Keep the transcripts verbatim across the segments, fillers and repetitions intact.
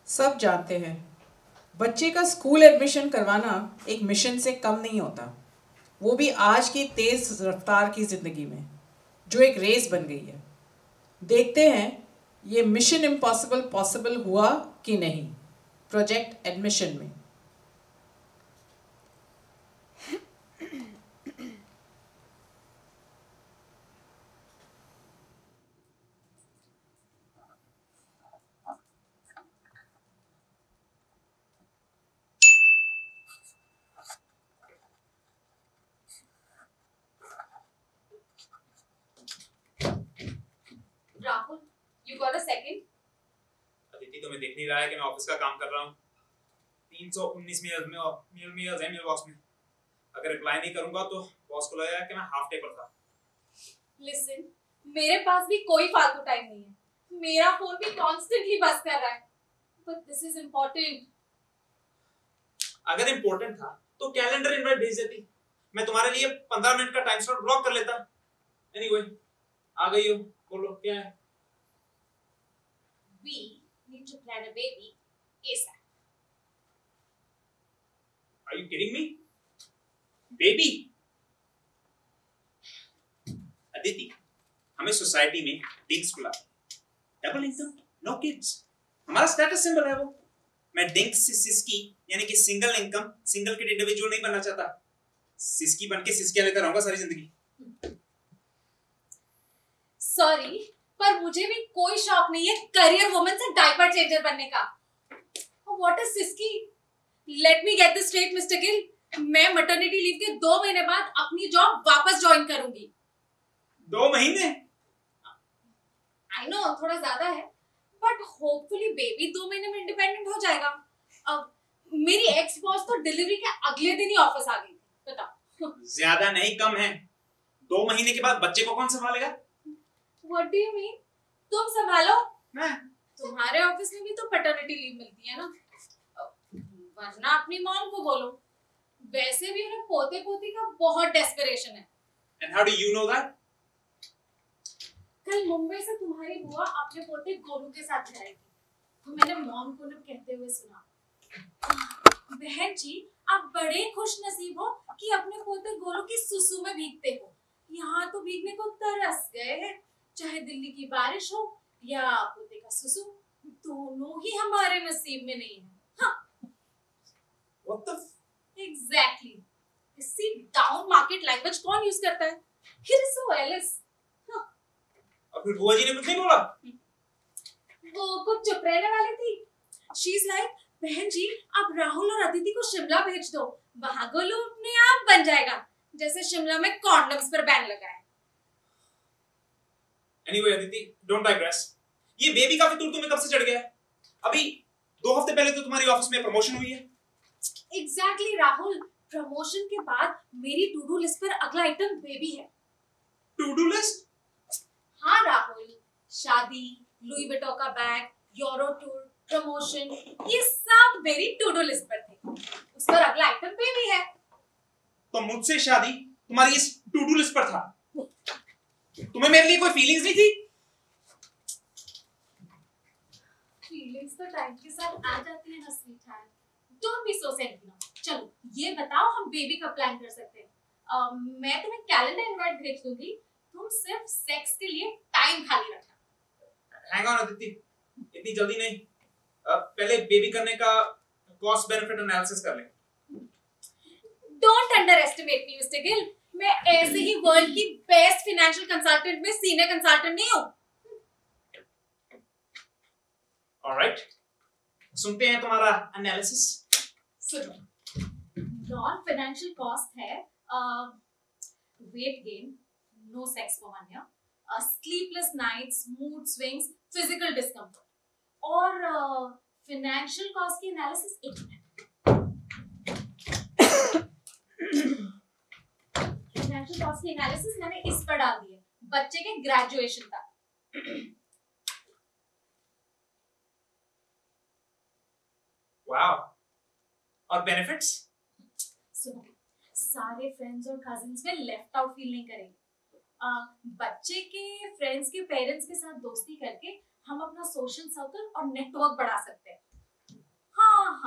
सब जानते हैं, बच्चे का स्कूल एडमिशन करवाना एक मिशन से कम नहीं होता, वो भी आज की तेज रफ्तार की ज़िंदगी में जो एक रेस बन गई है। देखते हैं ये मिशन इम्पॉसिबल पॉसिबल हुआ कि नहीं प्रोजेक्ट एडमिशन में। Rahul, you got a second? Aditi तुम्हें देख नहीं रहा है कि मैं ऑफिस का काम कर रहा हूँ। तीन सौ उन्नीस मेल में मेल मेल्स हैं मेरे बॉस में। अगर रिप्लाई नहीं करूँगा तो बॉस को लगेगा कि मैं हाफ डे पर था। Listen, मेरे पास भी कोई फालतू टाइम नहीं है। मेरा फोन भी कॉन्स्टेंटली बज कर रहा है। But this is important. अगर इम्पोर्टेंट था तो कैलेंडर इनवाइट भेज देती। मैं तुम्हारे लिए पंद्रह मिनट का टाइम स्लॉट ब्लॉक कर लेता। एनीवे, आ गई हो, बोलो क्या है? We need to plan a baby ASAP. Are you kidding me? Baby? Aditi, हमें सोसाइटी में डिंक्स बुला। Double income, no kids. हमारा स्टेटस सिंबल है वो। मैं डिंक्स से सिस्की यानी कि single income, single kid individual नहीं बनना चाहता। सिस्की बन के सिस्कियां लेता रहूंगा सारी जिंदगी। Sorry, पर मुझे भी कोई शौक नहीं है करियर वुमन से डायपर चेंजर बनने का। What is SISKI? Let me get this straight, mister Gill. मैं मैटरनिटी लीव के दो महीने बाद अपनी जॉब वापस ज्वाइन करूंगी। दो महीने? I know, थोड़ा ज्यादा है, but hopefully बेबी दो महीने में इंडिपेंडेंट हो जाएगा। अब मेरी एक्स बॉस तो डिलीवरी के अगले दिन ही ऑफिस आ गई थी, बताओ। ज्यादा नहीं, कम है। दो महीने के बाद बच्चे को कौन संभालेगा? What do you mean? तुम संभालो। मैं? तुम्हारे ऑफिस में भी तो पैटर्निटी लीव मिलती है ना, वरना अपनी मॉम को बोलो। वैसे भी उन्हें पोते पोती का बहुत डेस्परेशन है। And how do you know that? कल मुंबई से तुम्हारी बुआ अपने पोते गोलू के साथ आई थी, तो मैंने मॉम को ना कहते हुए सुना, बहन जी आप बड़े खुश नसीब हो कि अपने पोते गोलू की सुसु में भीगते हो। यहाँ तो भीगने को तरस गए हैं, चाहे दिल्ली की बारिश हो या पोते का सुसु, दोनों ही हमारे नसीब में नहीं है। हाँ। What the? Exactly. इसी डाउन मार्केट लैंग्वेज कौन यूज करता है? It is so Alice. और फिर बुआ जी ने कुछ नहीं बोला? वो कुछ चुप रहने वाली थी। She's like, बहन जी आप राहुल और अदिति को शिमला भेज दो, वहां गोलू अपने आप बन जाएगा, जैसे शिमला में कॉन्डम्स पर बैन लगा है। Anyway, Aditi, don't digress. ये बेबी का फितूर तुम्हें कब से चढ़ गया है? अभी दो हफ्ते पहले तो तुम्हारी ऑफिस में प्रमोशन हुई है। Exactly राहुल, प्रमोशन के बाद मेरी टू डू लिस्ट पर अगला आइटम बेबी है। To do list? हाँ राहुल, शादी, लुई विटो का बैग, यूरो टूर, प्रमोशन, ये सब मेरी टू डू लिस्ट पर थे। उस पर अगला आइटम बेबी है। तो मुझसे शादी तुम्हारी इस टू डू लिस्ट पर था। तुम्हें मेरे लिए कोई फीलिंग्स नहीं थी? फीलिंग्स तो टाइम के साथ आ जाती है ना sweetheart. Don't be so sentimental. चलो ये बताओ हम बेबी कब प्लान कर सकते हैं? uh, मैं तुम्हें कैलेंडर इनवाइट भेज दूंगी, तुम सिर्फ सेक्स के लिए टाइम खाली रखना। हैंग ऑन अदिति, इतनी जल्दी नहीं। अब पहले बेबी करने का कॉस्ट बेनिफिट एनालिसिस कर लें। Don't underestimate me mister Gill, मैं ऐसे ही वर्ल्ड की बेस्ट फाइनेंशियल कंसल्टेंट में सीनियर कंसल्टेंट नहीं हूँ। ऑलराइट, सुनते हैं तुम्हारा एनालिसिस। सुनो, नॉन फाइनेंशियल कॉस्ट है weight gain, no sex for one year, sleepless nights, mood swings, physical discomfort, और फाइनेंशियल कॉस्ट की एनालिसिस एक मिनट। फाइनेंशियल कॉस्ट की एनालिसिस मैंने इस पर डाल दी है, बच्चे के ग्रेजुएशन तक। वाओ, और बेनिफिट्स? सुनो, सारे फ्रेंड्स और कजिन्स में लेफ्ट आउट फील नहीं करेंगे। uh, बच्चे के फ्रेंड्स के पेरेंट्स के साथ दोस्ती करके हम अपना सोशल सर्कल और नेटवर्क बढ़ा सकते हैं।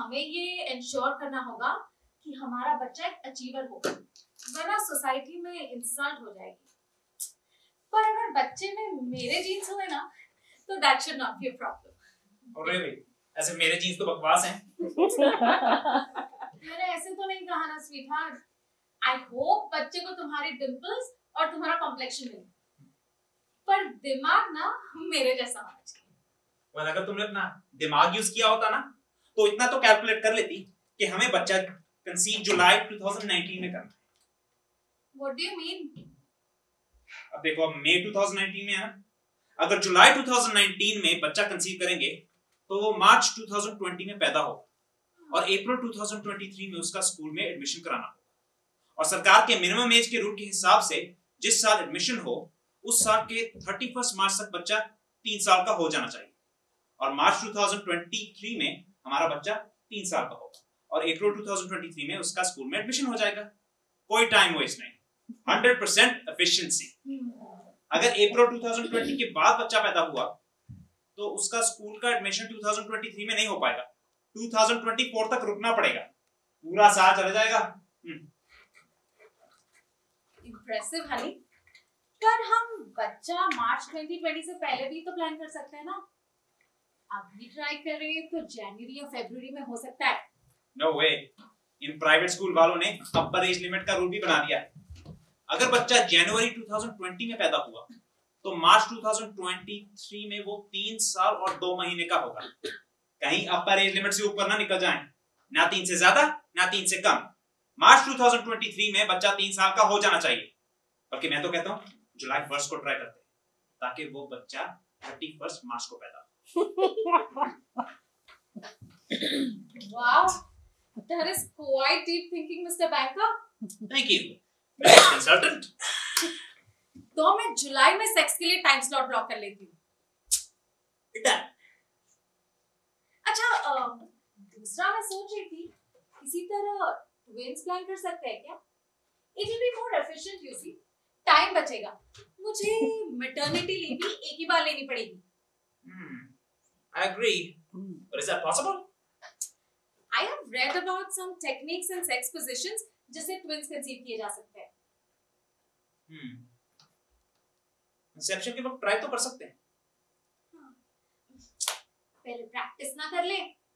हमें ये इंश्योर करना होगा कि हमारा बच्चा एक अचीवर हो, वरना सोसाइटी में इंसल्ट हो जाएगी। पर अगर बच्चे में मेरे जीन्स हुए ना, तो that should not be a problem. और रियली ऐसे मेरे जीन्स तो बकवास हैं। मैंने ऐसे तो नहीं कहा ना स्वीटहार्ट। आई होप बच्चे को तुम्हारी डिंपल्स और तुम्हारा कॉम्प्लेक्शन मिले, पर दिमाग ना मेरे जैसा होना चाहिए। well, अगर तुमने अपना दिमाग यूज किया होता ना, तो इतना तो कैलकुलेट कर लेती कि हमें बच्चा कंसीव जुलाई दो हज़ार उन्नीस में करना है। What do you mean? अब देखो, अब मई दो हज़ार उन्नीस में है ना, अगर जुलाई दो हज़ार उन्नीस में बच्चा कंसीव करेंगे तो वो मार्च दो हज़ार बीस में पैदा होगा और अप्रैल दो हज़ार तेईस में उसका स्कूल में एडमिशन कराना होगा। और सरकार के मिनिमम एज के रूल के हिसाब से जिस साल एडमिशन हो उस साल के इकतीस मार्च तक बच्चा तीन साल का हो जाना चाहिए, और मार्च दो हज़ार तेईस में हमारा बच्चा तीन साल का होगा और अप्रैल दो हज़ार तेईस में उसका स्कूल में एडमिशन हो जाएगा। कोई टाइम वेस्ट नहीं, हंड्रेड परसेंट एफिशिएंसी। अगर अप्रैल दो हज़ार बीस के बाद बच्चा पैदा हुआ तो उसका स्कूल का एडमिशन दो हज़ार तेईस में नहीं हो पाएगा, दो हज़ार चौबीस तक रुकना पड़ेगा, पूरा साल चला जाएगा। इम्प्रेसिव हनी, पर हम बच्चा मार्च दो हज़ार बीस से पहले भी तो प्लान कर सकते हैं ना। अभी ट्राई करें तो जनवरी या फरवरी में हो सकता है। नो वे, इन प्राइवेट स्कूल वालों ने अपर एज लिमिट का रूल भी बना दिया है। अगर बच्चा जनवरी दो हज़ार बीस में पैदा हुआ तो मार्च दो हज़ार तेईस में वो तीन साल और दो महीने का होगा। कहीं अपर एज लिमिट से ऊपर ना निकल जाएं, ना तीन से ज्यादा ना तीन से कम। मार्च दो हज़ार तेईस में बच्चा तीन साल का हो जाना चाहिए, बल्कि मैं तो कहता हूँ जुलाई फर्स्ट को ट्राई करते हैं ताकि वो बच्चा थर्टी फर्स्ट मार्च को पैदा हो। Wow, that is quite deep thinking, Mister Banker. Thank you, Mister Consultant. तो मैं जुलाई में सेक्स के लिए टाइम स्लॉट ब्लॉक कर लेती हूँ। Done. अच्छा, दूसरा मैं सोच रही थी इसी तरह ट्विन्स प्लान कर सकते हैं क्या? It will be more efficient, you see. Time बचेगा, मुझे मैटरनिटी लीव भी एक ही बार लेनी पड़ेगी। Hmm, I agree. But is that possible? I have read about some techniques and sex positions जिससे ट्विन्स कंसीव किए जा सकते हैं। Hmm. कंसेप्शन के वक्त ट्राई तो कर सकते हैं। हाँ। पहले प्रैक्टिस ना कर ले।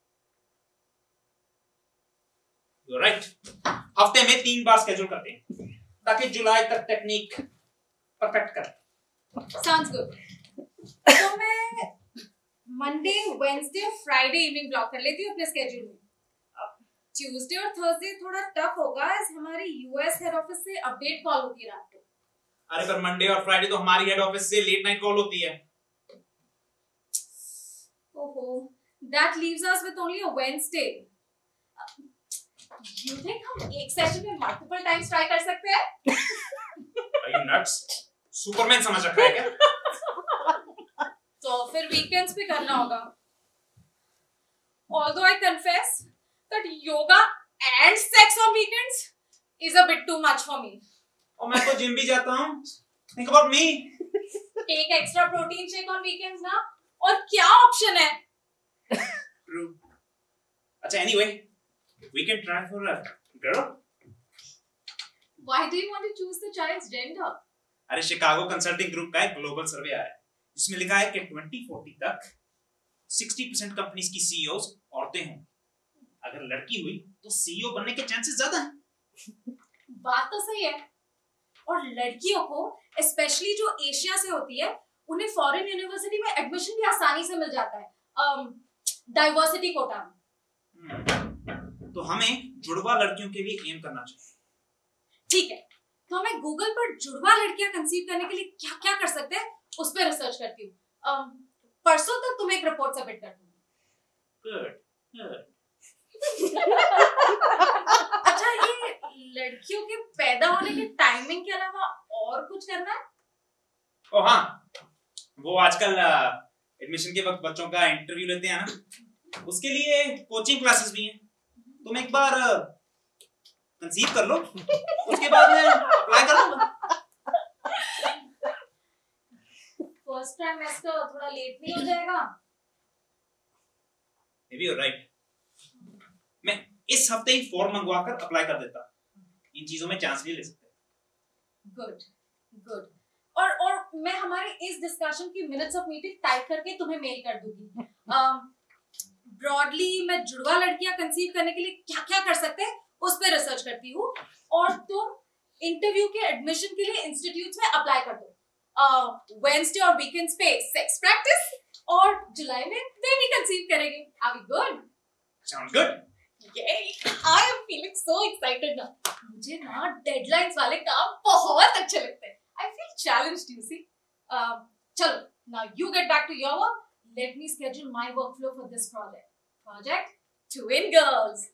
You're right. हफ्ते में तीन बार स्केड्यूल करते हैं ताकि जुलाई तक टेक्निक परफेक्ट करें। Sounds good. तो मैं मंडे, वेडनेसडे और फ्राइडे इवनिंग ब्लॉक कर लेती हूँ अपने स्केड्यूल में। ट्यूसडे और थर्सडे थोड़ा टफ होगा, as हमारी यूएस हेड ऑफिस से अपडेट कॉल होती है रात को। अरे पर मंडे और फ्राइडे तो हमारी हेड ऑफिस से लेट नाइट कॉल होती है। ओहो, that leaves us with only a Wednesday. You think हम एक सेशन में मल्टीपल टाइम्स ट्राई कर सकते हैं? Are you nuts? सुपरमैन समझ रखा है क्या? तो फिर वीकेंड्स पे करना होगा। Although I confess that yoga and sex on weekends is a bit too much for me. और मैं तो जिम भी जाता हूँ। Think about me. Take extra protein shake on weekends ना, और क्या ऑप्शन है? True. अच्छा, anyway, we can try for a girl. Why do you want to choose the child's gender? अरे शिकागो कंसल्टिंग ग्रुप का एक ग्लोबल सर्वे आया है जिसमें लिखा है कि ट्वेंटी फोर्टी तक साठ परसेंट कंपनीज की सीईओज औरतें होंगी। अगर लड़की हुई तो सीईओ बनने के चांसेस ज्यादा हैं। बात तो सही है, और लड़कियों को स्पेशली जो एशिया से होती है उन्हें फॉरेन यूनिवर्सिटी में एडमिशन भी आसानी से मिल जाता है, डाइवर्सिटी कोटा में। तो हमें जुड़वा लड़कियों के लिए एम करना चाहिए। ठीक है, तो मैं गूगल पर जुड़वा लड़कियां कंसीव करने के लिए क्या क्या कर सकते हैं उस पर रिसर्च करती हूँ। परसों तक तुम्हें एक रिपोर्ट सबमिट कर दूंगी। Good good. अच्छा, ये लड़कियों के पैदा होने के टाइमिंग के अलावा और कुछ करना है? ओ हाँ, वो आजकल एडमिशन के वक्त बच्चों का इंटरव्यू लेते हैं ना, उसके लिए कोचिंग क्लासेस भी हैं। तुम एक बार कंसीव कर लो, उसके बाद मैं अप्लाई कर लूंगा। फर्स्ट ट्राइमेस्टर थोड़ा लेट नहीं हो जाएगा? Maybe you're right. इस हफ्ते ही फॉर्म मंगवाकर अप्लाई कर देता। इन चीजों में चांस नहीं ले सकते। Good good. और और मैं हमारे इस डिस्कशन की मिनट्स ऑफ मीटिंग टाइप करके तुम्हें मेल कर दूंगी। ब्रॉडली um, मैं जुड़वा लड़कियां कंसीव करने के लिए क्या क्या कर सकते हैं उस पर रिसर्च करती हूँ, और तुम इंटरव्यू के एडमिशन के लिए इंस्टीट्यूट्स में अप्लाई कर दो। वेडनेसडे और वीकेंड्स पे सेक्स प्रैक्टिस, और जुलाई में बेबी कंसीव करेंगे। Are we good? Sounds good. Yay! I am feeling so excited now. मुझे ना डेडलाइंस वाले काम बहुत अच्छे लगते हैं। I feel challenged, you see. Um, चलो, now you get back to your work. Let me schedule my workflow for this project. Project Twin Girls.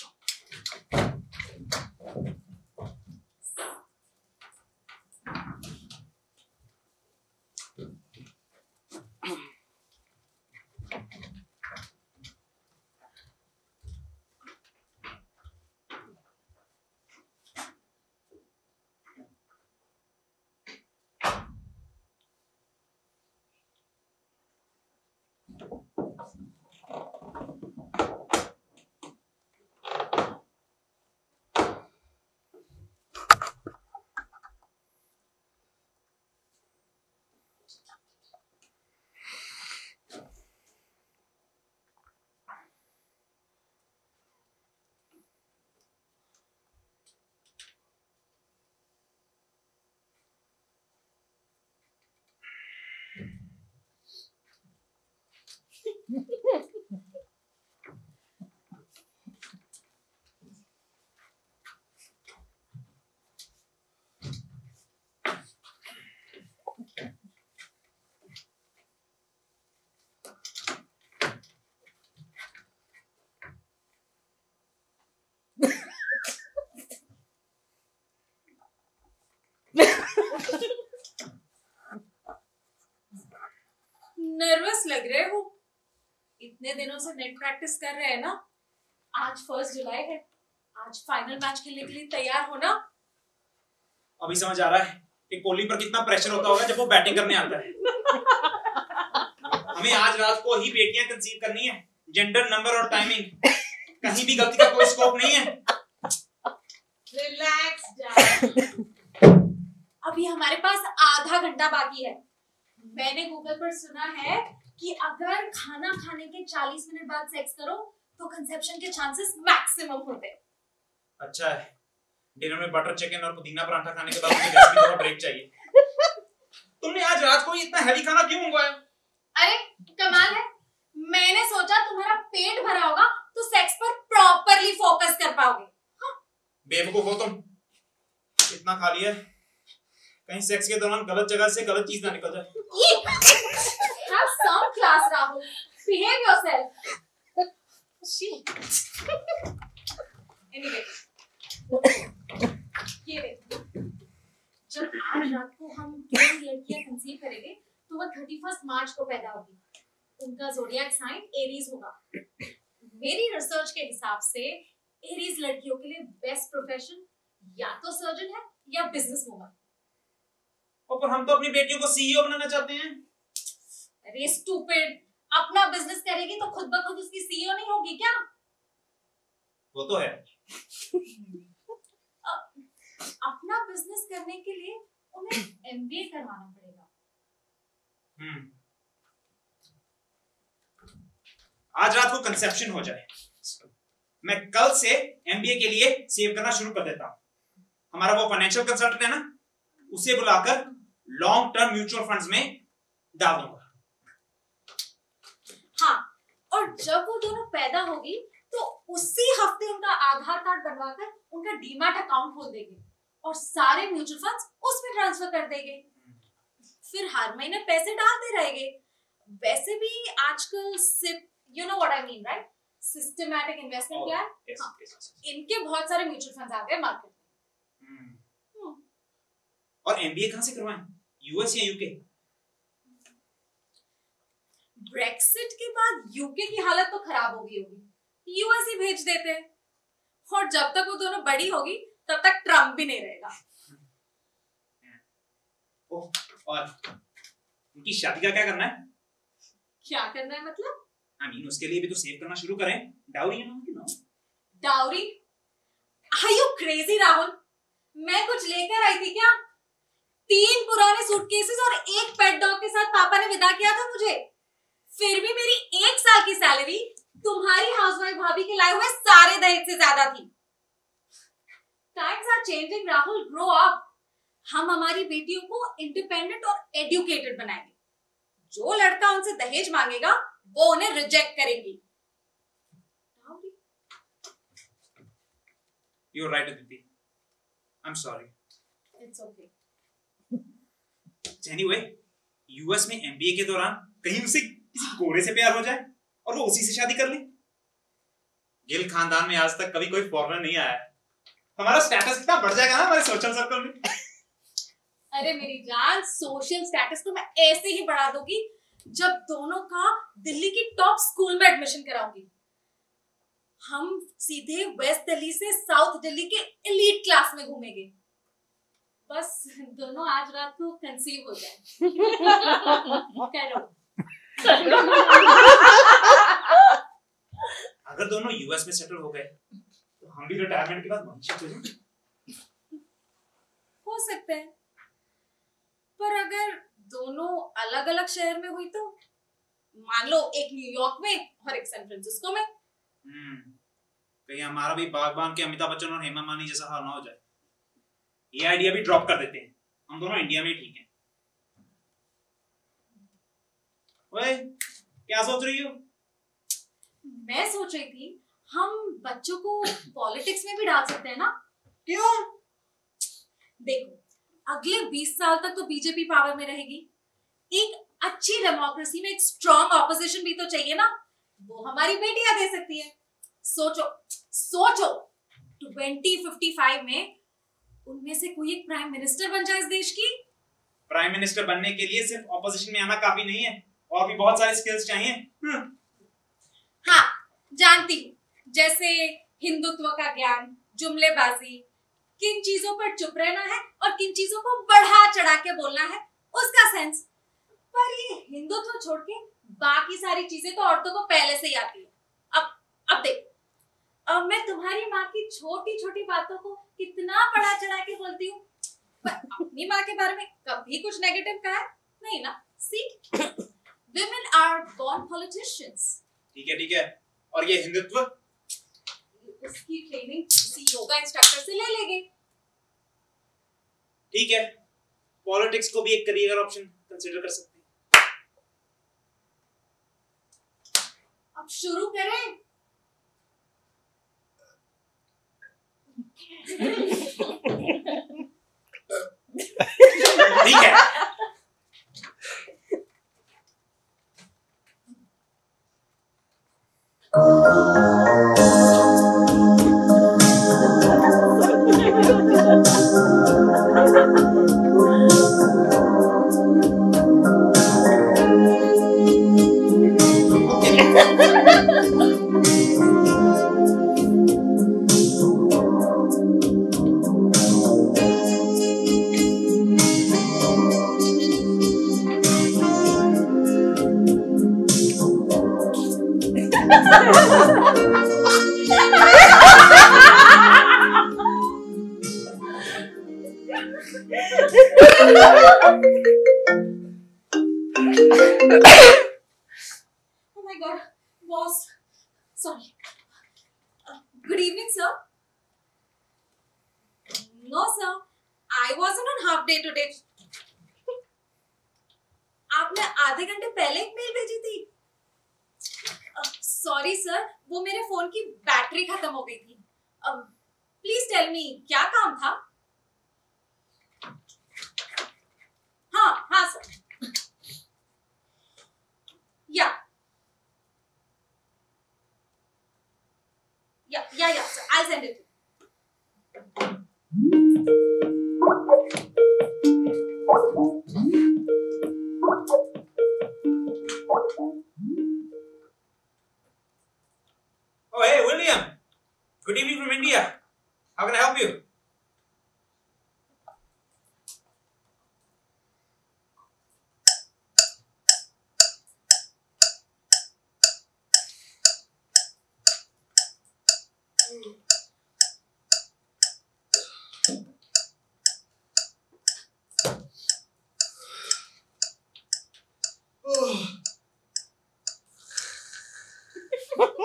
Nervous लग रहे हो? इतने दिनों से नेट प्रैक्टिस कर रहे हैं ना। आज फर्स्ट जुलाई है, आज फाइनल मैच खेलने के लिए तैयार हो ना। अभी समझ आ रहा है कि कोहली पर कितना प्रेशर होता होगा जब वो बैटिंग करने आता है। हमें आज रात को ही बेटियां कंसीव करनी है। जेंडर, नंबर और टाइमिंग, कहीं भी गलती का कोई स्कोप नहीं है। Relax darling. अभी हमारे पास आधा घंटा बाकी है। मैंने गूगल पर सुना है कि अगर खाना खाने के चालीस मिनट बाद सेक्स करो तो कंसेप्शन के चांसेस मैक्सिमम होते हैं। अच्छा है, डिनर में बटर चिकन और पुदीना पराठा खाने के बाद मुझे वैसे भी थोड़ा ब्रेक चाहिए। तुमने आज रात को इतना हैवी खाना क्यों मंगवाया? अरे कमाल है, मैंने सोचा तुम्हारा पेट भरा होगा तो सेक्स पर प्रॉपरली फोकस कर पाओगे। हाँ। बेवकूफ हो तुम, इतना खा लिया कहीं सेक्स के दौरान गलत जगह से गलत चीज ना निकल जाए। Have some class, Rahul. Behave yourself. Anyway, ये देखो, जब आज रात को हम तीन लड़कियां कंसीव करेंगे तो वो थर्टी फर्स्ट मार्च को पैदा होगी। उनका ज़ोडिएक साइन एरीज होगा। मेरी रिसर्च के हिसाब से एरीज लड़कियों के लिए बेस्ट प्रोफेशन या तो सर्जन है या बिजनेस वूमन। और पर हम तो अपनी बेटियों को सीईओ बनाना चाहते हैं। अरे स्टूपिड, अपना बिजनेस करेगी तो खुद ब खुद उसकी सीईओ नहीं होगी क्या? वो तो है। अपना बिजनेस करने के लिए उन्हें एमबीए करवाना पड़ेगा। हम्म। आज रात को कंसेप्शन हो जाए, मैं कल से एमबीए के लिए सेव करना शुरू कर देता हूं। हमारा वो फाइनेंशियल कंसल्टेंट है ना, उसे बुलाकर लॉन्ग टर्म म्यूचुअल फंड्स में डाल दूंगा। हाँ, और जब वो दोनों पैदा होगी तो उसी हफ्ते उनका आधार कार्ड बनवाकर उनका डीमैट अकाउंट खोल देंगे और सारे म्यूचुअल फंड्स उसमें ट्रांसफर कर देंगे। फिर हर महीने पैसे डालते रहेंगे। वैसे भी आजकल SIP, you know what I mean right, systematic investment plan, इनके बहुत सारे म्यूचुअल फंड्स आ गए मार्केट में। और एमबीए कहां से करवाएं, यूएस या यूके? ब्रेक्सिट के बाद यूके की हालत तो खराब हो गई होगी, यूएस ही भेज देते हैं। और जब तक वो दोनों बड़ी होगी तब तक ट्रम्प भी नहीं रहेगा। ओह, और उनकी शादी का क्या करना है? क्या करना है मतलब? आई मीन उसके लिए भी तो सेव करना शुरू करें, डाउरी है ना उनकी ना। Dowry? Are you crazy, Rahul? मैं कुछ लेकर आई थी क्या? तीन पुराने सूटकेसेस और एक पेट डॉग के साथ पापा ने विदा किया था मुझे। फिर भी मेरी एक साल की सैलरी तुम्हारी हाउसवाइफ भाभी के लाए हुए सारे दहेज से ज्यादा थी। Times are changing, Rahul, grow up। हम हमारी बेटियों को इंडिपेंडेंट और एजुकेटेड बनाएंगे। जो लड़का उनसे दहेज मांगेगा वो उन्हें रिजेक्ट करेंगी। You're right, Aditi. I'm sorry. It's okay. Anyway, US में एमबीए के दौरान कहीं उसे किसी गोरे से प्यार हो जाए और वो उसी से शादी कर ले। गिल खानदान में आज तक कभी कोई फॉरेनर नहीं आया। हमारा स्टेटस कितना बढ़ जाएगा ना हमारे सोशल सर्कल में। अरे मेरी जान, सोशल स्टेटस तो मैं ऐसे ही बढ़ा दूंगी जब दोनों का दिल्ली की टॉप स्कूल में एडमिशन कराऊंगी। हम सीधे वेस्ट दिल्ली से साउथ दिल्ली के एलीट क्लास में घूमेंगे। बस दोनों आज रात को कंसीव हो जाए। करो। अगर दोनों यूएस में सेटल हो गए तो हम भी रिटायरमेंट के बाद वहीं शिफ्ट हो जाएंगे। हो सकता है, पर अगर दोनों अलग अलग शहर में हुई तो, मान लो एक न्यूयॉर्क में और एक सैन फ्रांसिस्को में। हम्म, कहीं हमारा भी बागबान के अमिताभ बच्चन और हेमा मालिनी जैसा हाल ना हो जाए। ये आइडिया भी ड्रॉप कर देते हैं, हम दोनों इंडिया में ही ठीक हैं। ओए, क्या सोच रही हो? मैं सोच रही थी हम बच्चों को पॉलिटिक्स में भी डाल सकते हैं ना? क्यों? देखो, अगले बीस साल तक तो बीजेपी पावर में रहेगी। एक अच्छी डेमोक्रेसी में एक स्ट्रॉन्ग ऑपोजिशन भी तो चाहिए ना, वो हमारी बेटियां दे सकती है। सोचो सोचो ट्वेंटी फिफ्टी फाइव में उनमें से कोई एक प्राइम मिनिस्टर बन जाए इस देश की। प्राइम मिनिस्टर बनने के लिए सिर्फ ऑपोजिशन में आना काफी नहीं है, और भी बहुत सारी स्किल्स चाहिए। हाँ, जानती हूँ, जैसे हिंदुत्व का ज्ञान, जुमलेबाजी, किन चीजों पर चुप रहना है और किन चीजों को बढ़ा चढ़ा के बोलना है, उसका सेंस। पर ये हिंदुत्व छोड़ के बाकी सारी चीजें तो औरतों को पहले से ही आती है। अब अब देख, अब मैं तुम्हारी माँ की छोटी छोटी बातों को कितना बढ़ा चढ़ा के बोलती हूँ, पर अपनी माँ के बारे में कभी कुछ नेगेटिव कहा नहीं ना। सी, women are born politicians। ठीक है ठीक है, और ये हिंदुत्व? उसकी ट्रेनिंग किसी योगा इंस्ट्रक्टर से ले लेंगे। ठीक है, पॉलिटिक्स को भी एक करियर ऑप्शन कंसीडर कर सकते हैं। अब शुरू करें। ठीक है। Oh my God, boss. Sorry. Uh, good evening, sir. No, sir. I wasn't on half day today. आपने आधे घंटे पहले एक मेल भेजी थी। सॉरी uh, सर, वो मेरे फोन की बैटरी खत्म हो गई थी। प्लीज टेल मी, क्या काम था? हाँ हाँ सर। या या या या sir, I'll send it. Oh, hey, William. Good evening from India. How can I help you?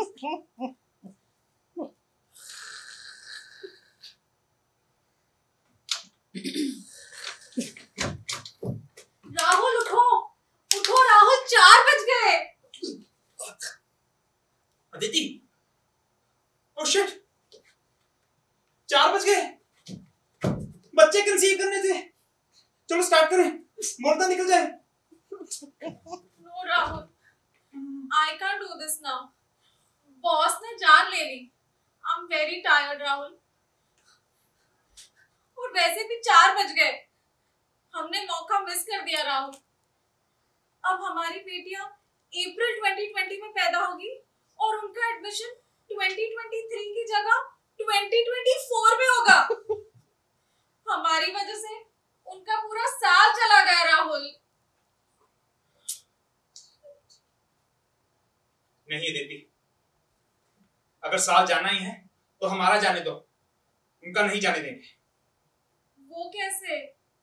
Rahul उठो, उठो राहुल, चार बज गए। अदिति, ओह शिट, चार बज गए। बच्चे कंसीव करने थे। चलो स्टार्ट करें, मुर्दा निकल जाए। No Rahul, I can't do this now. Boss ने जान ले ली। I am very tired Rahul. और वैसे भी चार बज गए। हमने मौका मिस कर दिया राहुल। अब हमारी बेटियां अप्रैल ट्वेंटी ट्वेंटी में पैदा होगी और उनका एडमिशन ट्वेंटी ट्वेंटी थ्री की जगह ट्वेंटी ट्वेंटी फोर में होगा। हमारी वजह से उनका पूरा साल चला गया राहुल। नहीं अदिति, अगर साल जाना ही है तो हमारा जाने दो, उनका नहीं जाने देंगे। वो कैसे?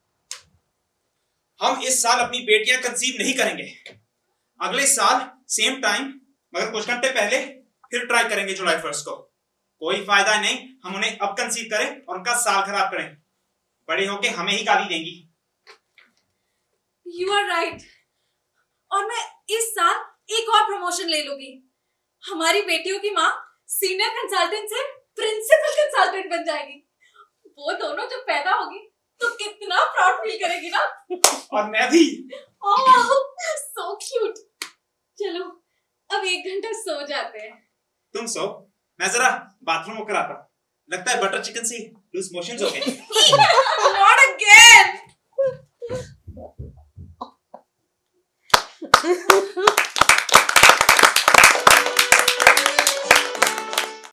हम इस साल अपनी बेटियां कंसीव नहीं करेंगे। अगले साल सेम टाइम मगर कुछ घंटे पहले फिर ट्राई करेंगे जुलाई फर्स्ट को। कोई फायदा नहीं हम उन्हें अब कंसीव करें और उनका साल खराब करें। बड़े होके हमें ही गाली देंगी। You are right। और मैं इस साल एक और प्रमोशन ले लूंगी। हमारी बेटियों की माँ सीनियर कंसल्टेंट से प्रिंसिपल कंसल्टेंट बन जाएगी। वो दोनों जब पैदा होगी तो कितना प्राउड फील करेगी ना। और मैं भी। ओह, so cute। चलो अब एक घंटा सो जाते हैं। तुम सो, मैं जरा बाथरूम होकर आता हूँ। लगता है बटर चिकन से लूज मोशंस हो गए।